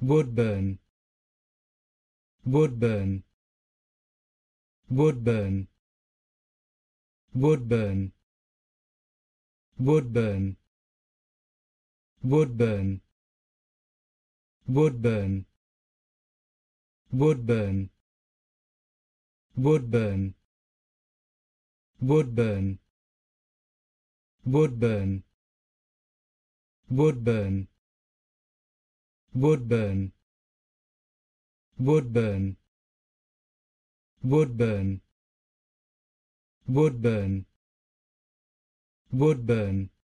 woodburn, woodburn, woodburn, woodburn, woodburn, woodburn, woodburn, woodburn, woodburn, woodburn, woodburn, woodburn, woodburn, woodburn, woodburn, woodburn, woodburn,